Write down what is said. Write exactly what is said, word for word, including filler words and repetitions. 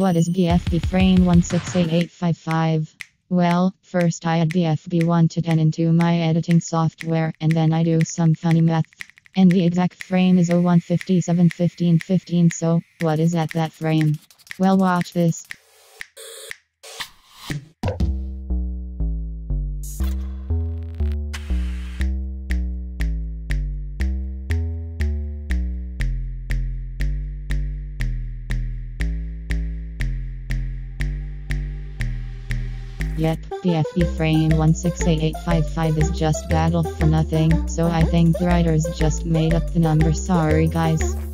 What is B F B frame one six eight eight five five? Well, first I add B F B one to ten into my editing software, and then I do some funny math. And the exact frame is oh one fifty-seven fifteen fifteen, so what is at that frame? Well, watch this. Yep, B F B frame one six eight eight five five is just battle for nothing, so I think the writers just made up the number. Sorry guys.